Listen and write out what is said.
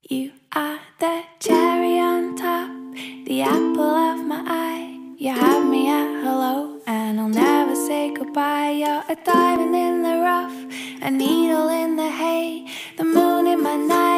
You are the cherry on top, the apple of my eye. You have me at hello, and I'll never say goodbye. You're a diamond in the rough, a needle in the hay, the moon in my night.